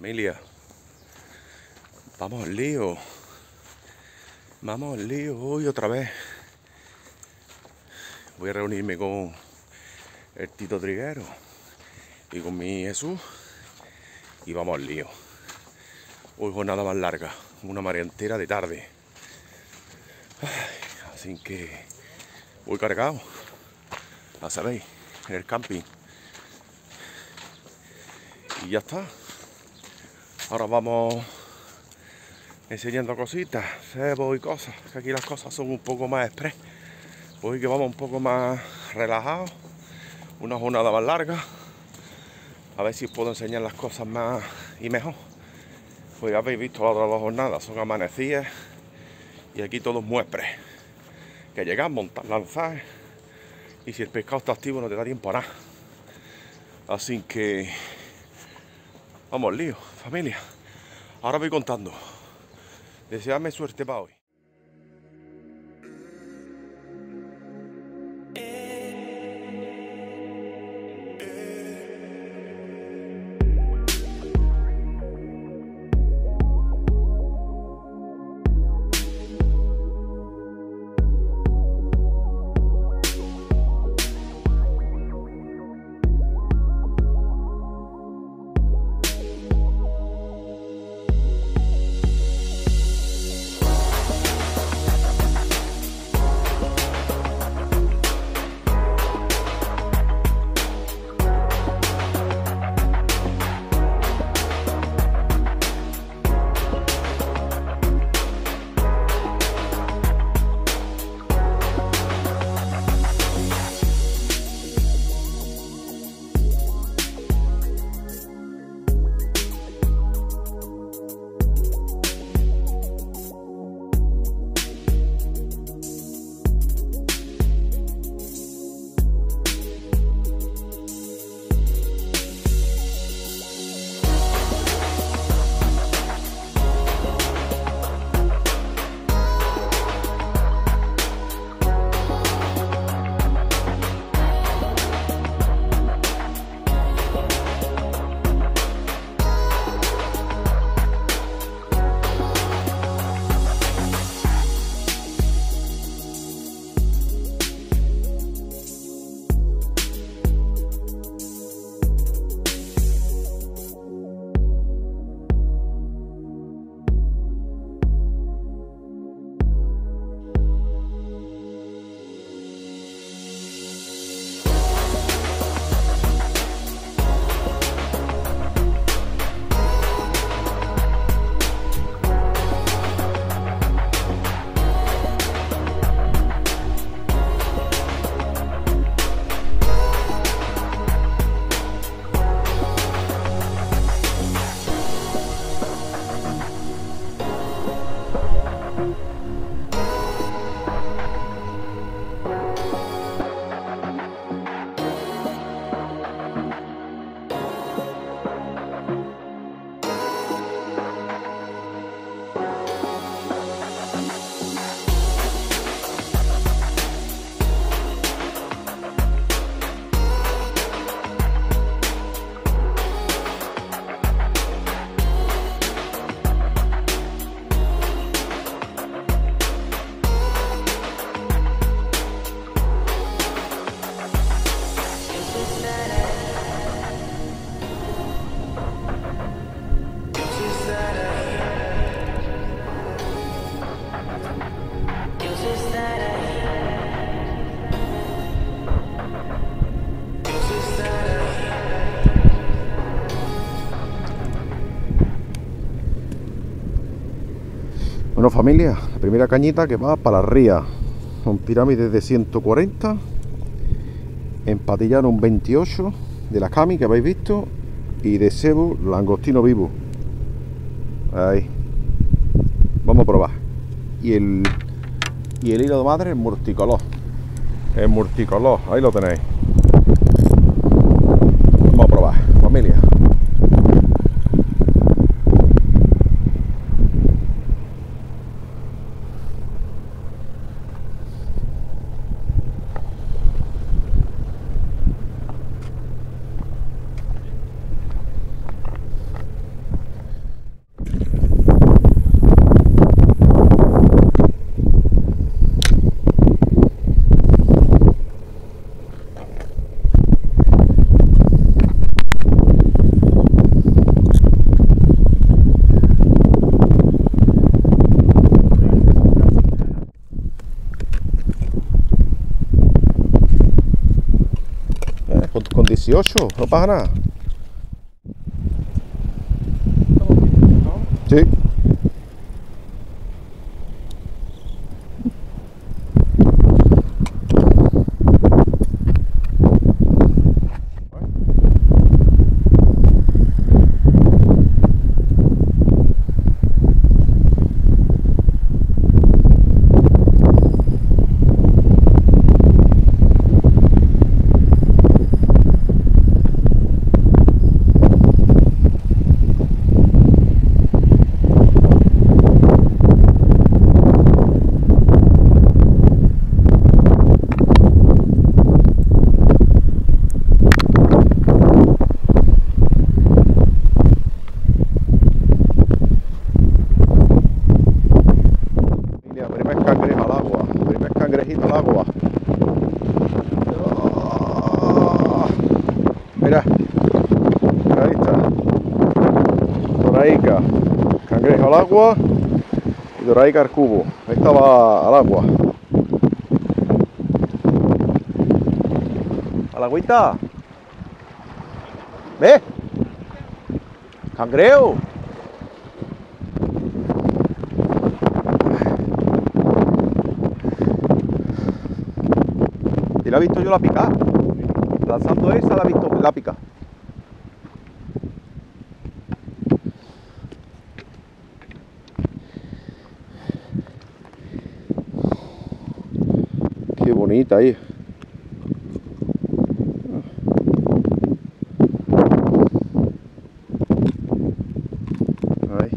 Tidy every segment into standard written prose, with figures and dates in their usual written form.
Familia, vamos al lío. Vamos al lío hoy otra vez. Voy a reunirme con el Tito Triguero y con mi Jesús y vamos al lío. Hoy jornada más larga, una marea entera de tarde. Así que voy cargado, ya sabéis, en el camping. Y ya está. Ahora vamos enseñando cositas, cebo y cosas, que aquí las cosas son un poco más express. Hoy que vamos un poco más relajados, una jornada más larga. A ver si os puedo enseñar las cosas más y mejor. Pues ya habéis visto las otras dos jornadas, son amanecidas y aquí todo es muy express. Que llegas, montar, lanzar, y si el pescado está activo no te da tiempo a nada. Así que vamos al lío, familia. Ahora voy contando. Deseadme suerte para hoy. Bueno, familia, la primera cañita que va para la ría, con pirámides de 140, empatillano un 28 de la cami que habéis visto y de cebo langostino vivo. Ahí, vamos a probar. Y el hilo de madre, el multicolor, ahí lo tenéis. Vamos a probar, familia. 18, no pasa nada. Sí. Cangrejito al agua. Oh, mira, ahí está. Doraica, cangrejo al agua y Doraica al cubo. Ahí estaba al agua. ¿Al agüita? ¿Ves? Cangrejo. Y la he visto yo la picar. Lanzando esa la he visto la picar. Qué bonita ahí. Ahí.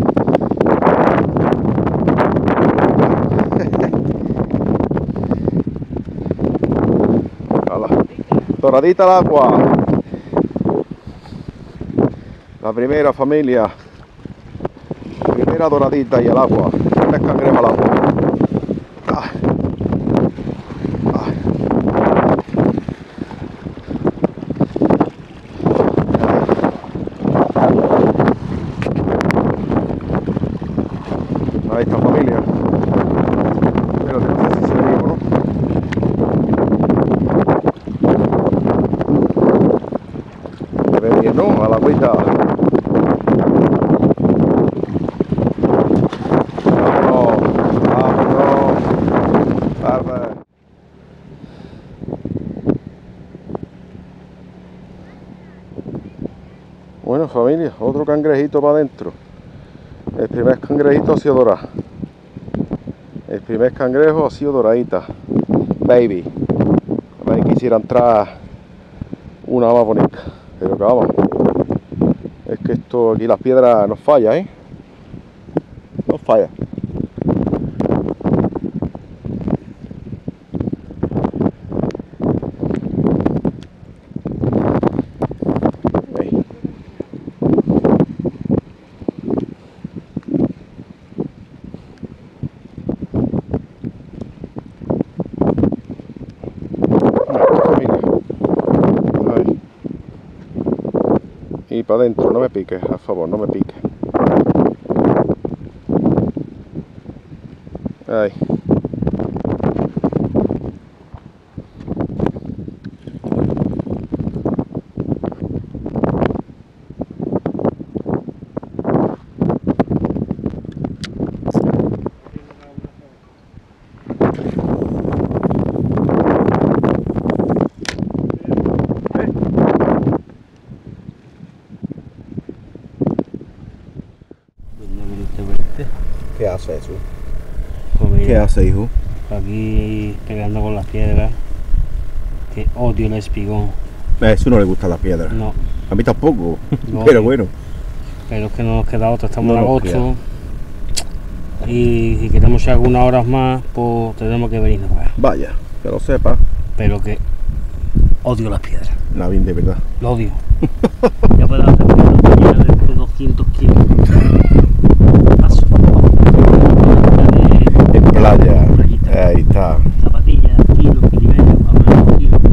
Doradita al agua. La primera familia. La primera doradita y al agua. Primer cangrejo al agua. Ah. Ah. Ahí está familia. Pero no sé si se ve o no. Se ve bien, ¿no? A la agüita. Vámonos. Vámonos. Tarde. Bueno, familia, otro cangrejito para adentro. El primer cangrejito ha sido dorado. El primer cangrejo ha sido doradita. Baby. A ver, quisiera entrar una más bonita. Pero que vamos. Es que esto aquí las piedras nos falla, ¿eh? Nos falla. Y para adentro, no me piques, a favor, no me piques. Ahí. ¿Qué hace eso? ¿Qué hace, hijo? Aquí pegando con las piedras. Que odio el espigón. A eso no le gustan las piedras. No. A mí tampoco, No, pero bueno. Pero es que no nos queda otra, estamos No en nos agosto. Y si queremos echar algunas horas más, pues tenemos que venirnos para acá. Vaya, que lo sepa. Pero que odio las piedras. Navín, de verdad. Lo odio. Ya puedo hacer una mañana de 200 kilos. Paso. En playa. Ahí está. Zapatillas, kilo y medio, a menos kilo.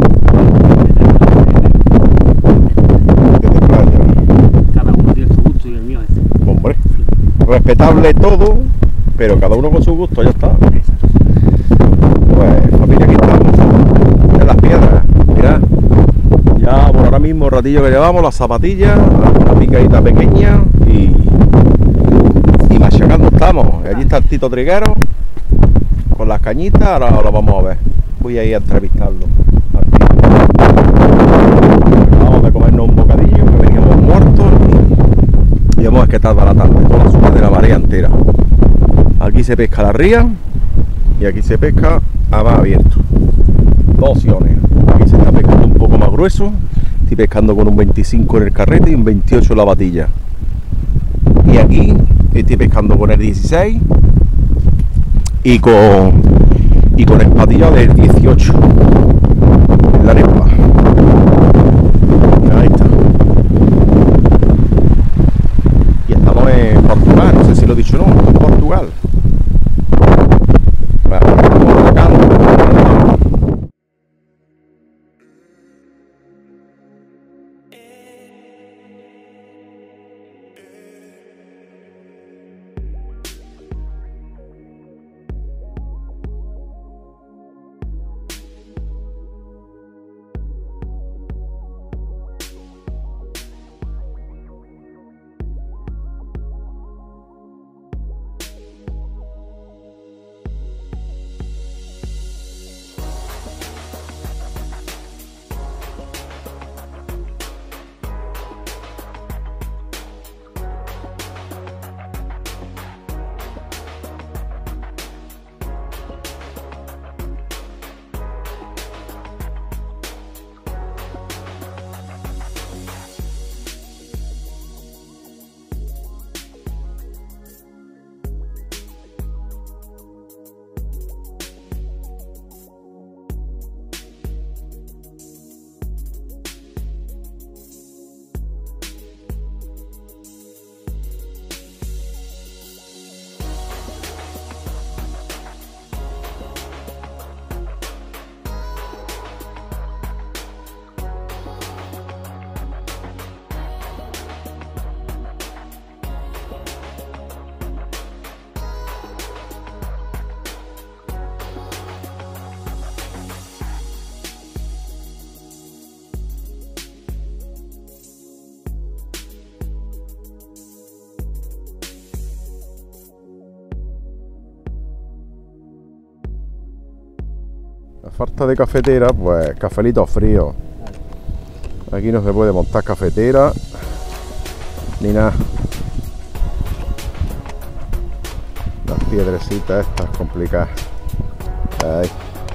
Desde playa. Cada uno tiene su gusto y el mío es. Hombre. Respetable todo, pero cada uno con su gusto, ya está. Pues familia, aquí estamos. En las piedras. Mirad. Ya ahora mismo el ratillo que llevamos, las zapatillas, una picadita pequeña y machacando estamos. Allí está el Tito Triguero con las cañitas, ahora lo vamos a ver. Voy a ir a entrevistarlo. Acabamos de comernos un bocadillo, que veníamos muertos y vamos a ver qué tarda la tarde, con la suma de la marea entera. Aquí se pesca la ría y aquí se pesca a mar abierto. Dos opciones. Aquí se está pescando un poco más grueso. Estoy pescando con un 25 en el carrete y un 28 en la batilla. Y aquí estoy pescando con el 16 y con el patillo del 18 en la arepa. Ahí está. Y estamos en Portugal, no sé si lo he dicho o no, en Portugal. A falta de cafetera, pues cafelito frío. Aquí no se puede montar cafetera ni nada. Las piedrecitas estas complicadas. Ahí.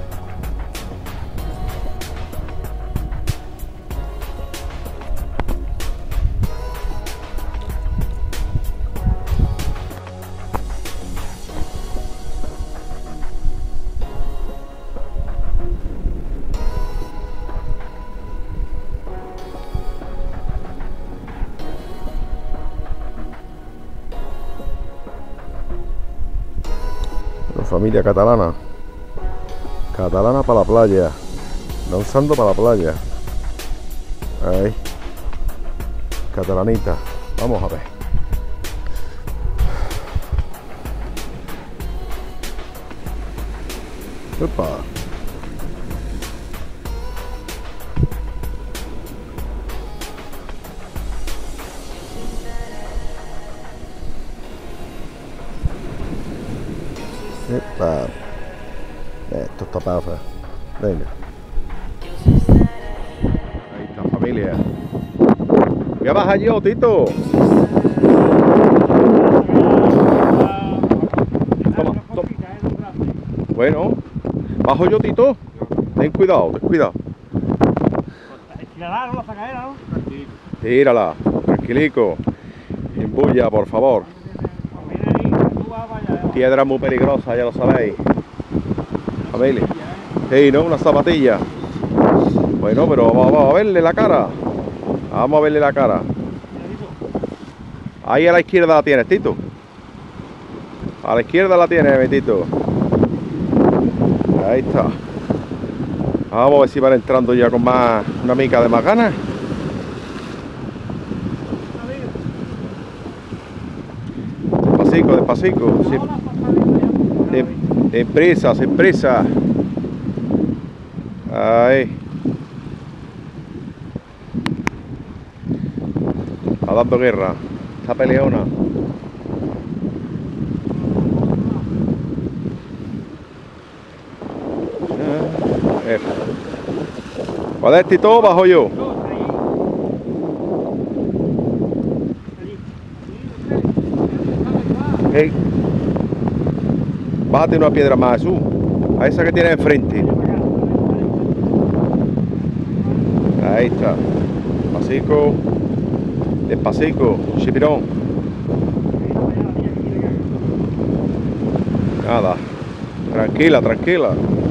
Familia catalana, catalana para la playa, lanzando para la playa. Ahí, catalanita, vamos a ver. Opa. Epa. Esto está pasa. Venga. Ahí está, familia. Voy a bajar yo, Tito. Toma, toma. Bueno, bajo yo, Tito. Ten cuidado, ten cuidado. Tírala, ¿no? La sacadera, ¿no? Tírala, tranquilico. Sin bulla, por favor. Piedra muy peligrosa, ya lo sabéis. Familia. Sí, ¿no? Una zapatilla. Bueno, pero vamos a verle la cara. Vamos a verle la cara. Ahí a la izquierda la tienes, Tito. A la izquierda la tienes, mi Tito. Ahí está. Vamos a ver si van entrando ya con más, una mica de más ganas. Despacito, despacito. Sin prisa, sin prisa. Ahí. Está dando guerra. Está peleona. ¿Cuál es todo bajo yo? Hey. Bájate una piedra más, Jesús. A esa que tienes enfrente. Ahí está. Despacito. Despacito. Chipirón. Nada. Tranquila, tranquila.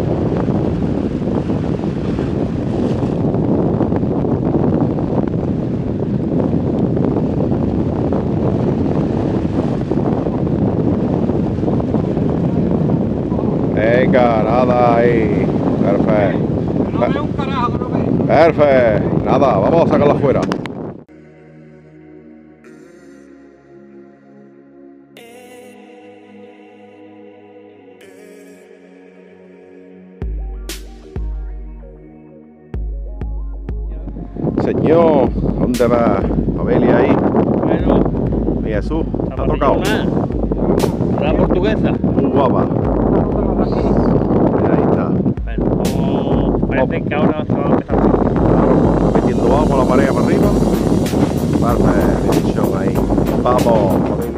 Venga, nada ahí. Perfecto. No veo un carajo, no veo. Perfecto. Nada, vamos a sacarla afuera. Señor, ¿dónde va? Abelia ahí. Bueno, Mi Jesús, ¿te ha zapatilla tocado? más. La portuguesa. Muy guapa. Ahí está. Bueno, parece que ahora se va a empezar. Metiendo agua la pared para arriba. Perfecto, bendición ahí. Vamos, Abelia.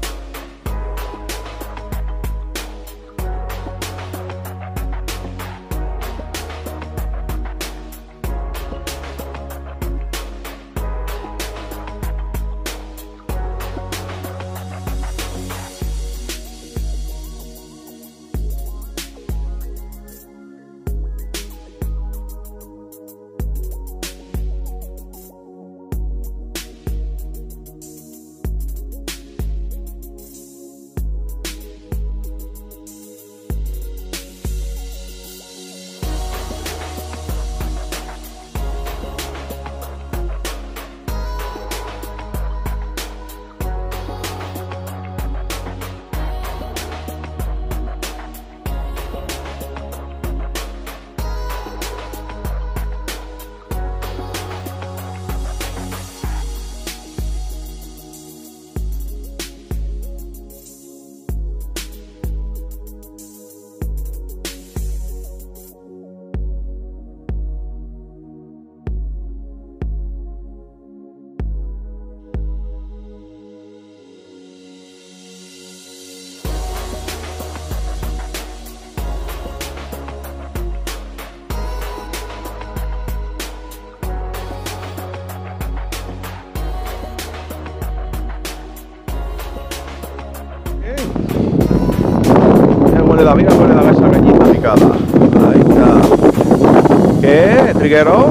Mira, ponle la esa cañita picada. Ahí está. ¿Qué? ¿Triguero?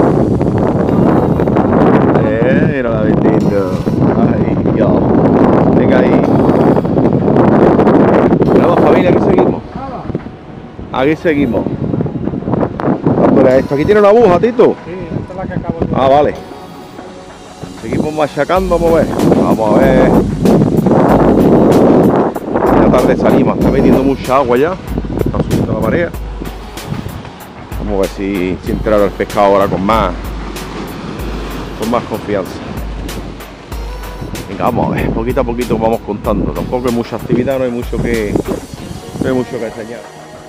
Mira la bendito. Ay, Dios. Venga ahí. Nada, familia, aquí seguimos. Aquí seguimos. Dándole a esto. Aquí tiene una aguja, Tito. Sí, esta es la que acabo de ver. Ah, vale. Seguimos machacando, vamos a ver. Vamos a ver. Ya tarde salimos, está metiendo mucha agua ya. Está subiendo la marea. Vamos a ver si entrar el pescado ahora con más confianza. Venga, vamos a ver, poquito a poquito vamos contando. Tampoco hay mucha actividad, no hay mucho que enseñar.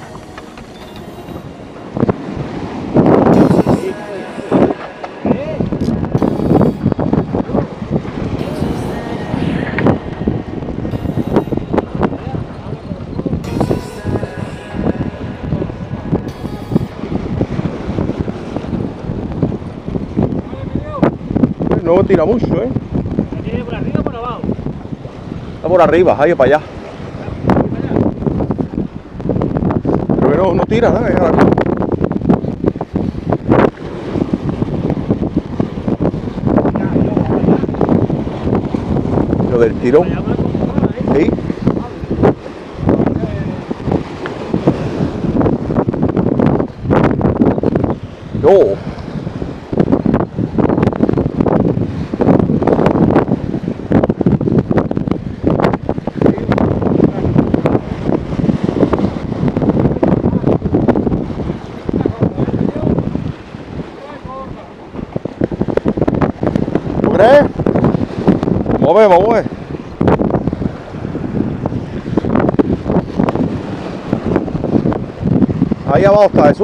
No tira mucho, ¿eh? ¿Tiene por arriba o por abajo? Está por arriba, ahí para allá. Pero no tira nada, ¿eh? Lo del tirón. ¿Sí? No. ¿Tú crees? Ahí abajo está Jesús.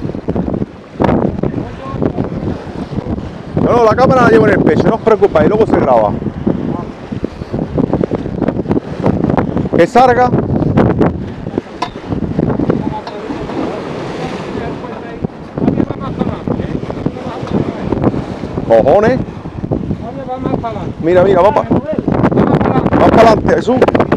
No, la cámara la llevo en el pecho, no os preocupéis, luego se graba. Que salga. Cojones. Mira, mira, papá. Más para adelante, Jesús.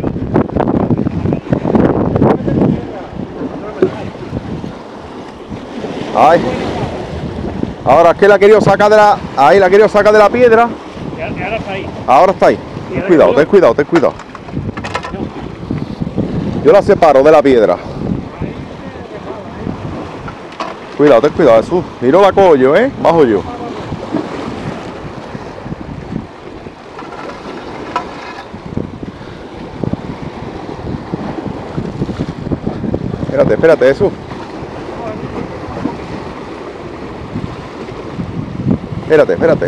Ay. Ahora es que la he querido sacar de la. Ahí la he querido sacar de la piedra. Ahora está ahí. Ahora está ahí. Ten cuidado, ten cuidado, ten cuidado. Yo la separo de la piedra. Cuidado, ten cuidado, Jesús. Y no la cojo yo, bajo yo. Espérate, espérate, Jesús. Espérate, espérate.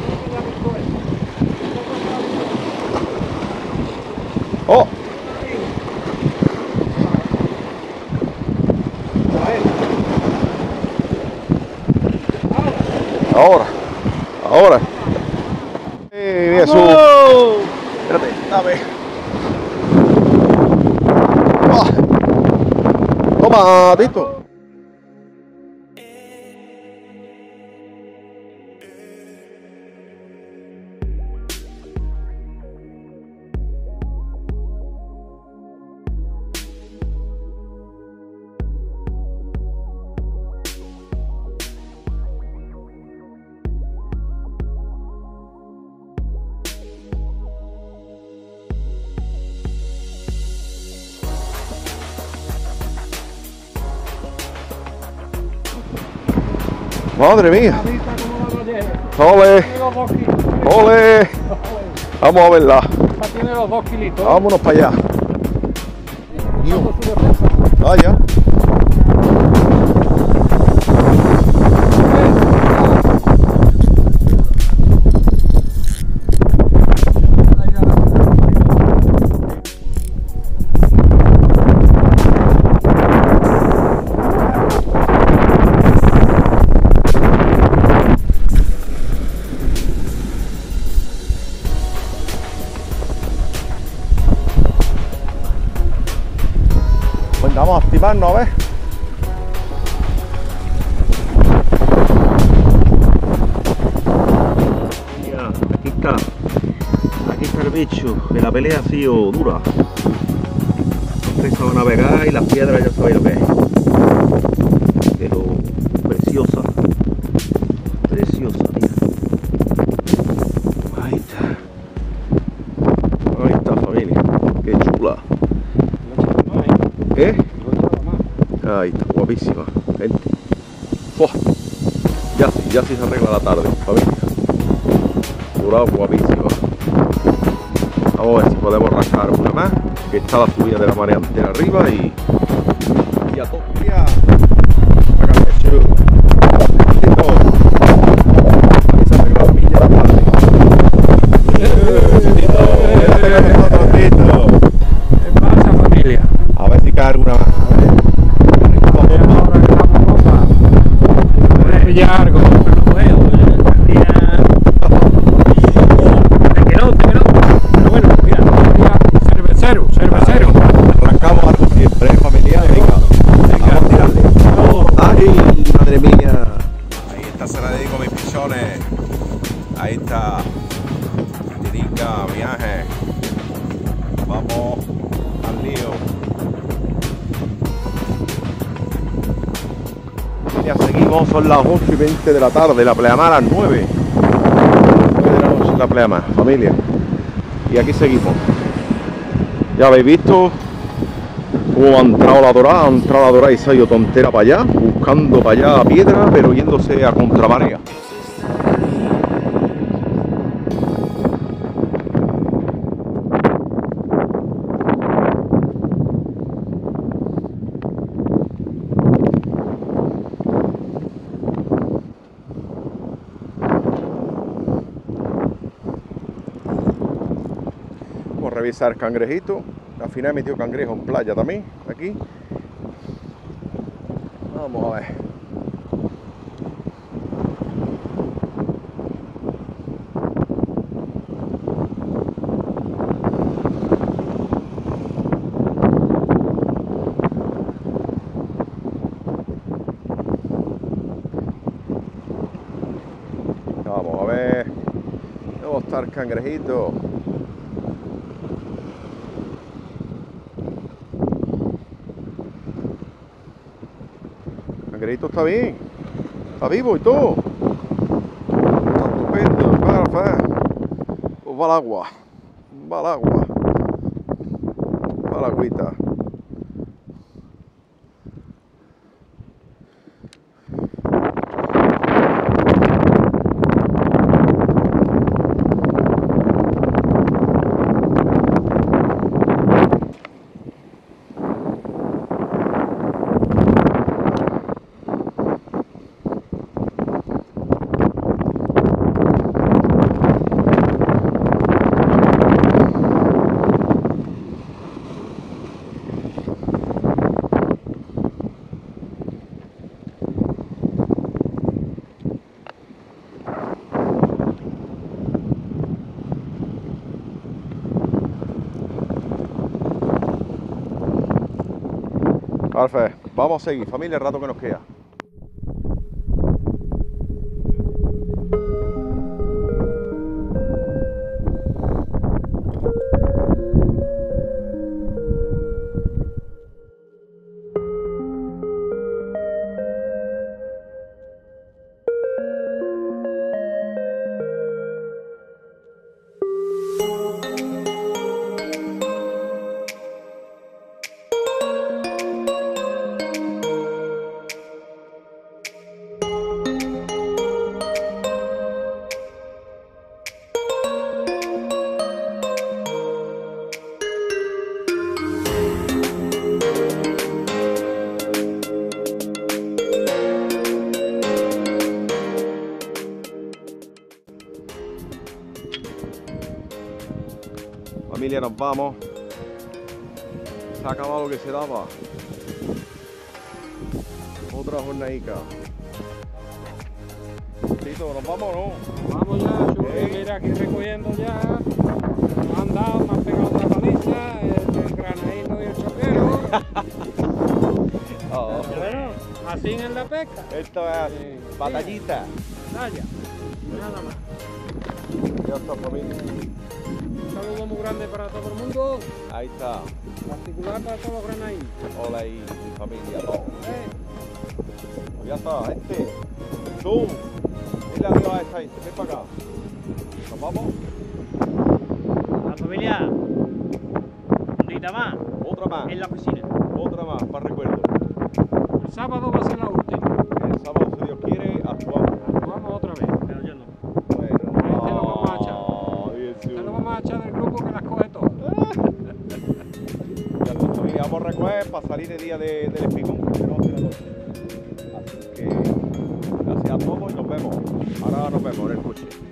¡Oh! Ahora, ahora. Jesús. Espérate, dame. Oh. Toma, Tito. Madre mía. Ole, ole. Vamos a verla. Tiene los 2 kilitos. Vámonos para allá. Vaya. Vamos a activarnos, a ver. Mira, aquí está. Aquí está el bicho. Que la pelea ha sido dura. Los se van a pegar y las piedras ya sabéis lo que es. Pero preciosa. Preciosa, mira. Ahí está. Ahí está, familia. Qué chula. Ahí está, guapísima, gente. ¡Fua! Ya sí se arregla la tarde, familia. Dorado, guapísima. Vamos a ver si podemos rascar una más, que está la subida de la marea entera arriba y a todos. A ver si cae alguna más. Algo. Pero bueno, mira. Cervecero. Arrancamos algo siempre, familiar. Venga, vamos a tirarle. ¡Ay, madre mía! Ahí está, se la dedico a mis pichones. Ahí está. Tirica, viaje. Vamos al lío. Ya seguimos, son las 8:20 de la tarde, la pleamar a las 9. 9 de la noche la pleamar, familia. Y aquí seguimos. Ya habéis visto cómo ha entrado la dorada y se ha ido tontera para allá, buscando para allá la piedra, pero yéndose a contramarea. Revisar cangrejito. Al final he metido cangrejo en playa también, aquí. Vamos a ver. Vamos a ver. ¿Dónde está el cangrejito? El cangrejito está bien. Está vivo y todo. Está estupendo. Pues va al agua. Va al agua. Va a la agüita. Perfecto, vamos a seguir, familia, el rato que nos queda. Familia, nos vamos. Se ha acabado lo que se daba. Otra jornadica. Tito, ¿nos vamos o no? Vamos ya, Chuli, mira aquí recogiendo ya. Me han dado, me han pegado otra paliza, el granadito y el choquero. Oh. Bueno, así en la pesca. Esto es batallita. Talla, nada más. Ya está, familia. Un saludo muy grande para todo el mundo, Ahí está. particular para todos los granaditos. Hola ahí, mi familia, todo. Pues ya está, gente. Tú, dile adiós a esta gente. Ven para acá. ¿Nos vamos? La familia, un día más Otra más. en la oficina. Otra más, para recuerdo. El sábado va a ser la última. El sábado, si Dios quiere, actuamos. Vamos otra vez. Pero yo no. Bueno. A este lo vamos a echar. Ay, Este lo Jesús. vamos a echar del grupo que las coge todas. Ya está, familia, vamos a recoger para salir el día del espigón, que no hace la noche. Así que, gracias a todos y nos vemos. Ahora nos vemos en el coche.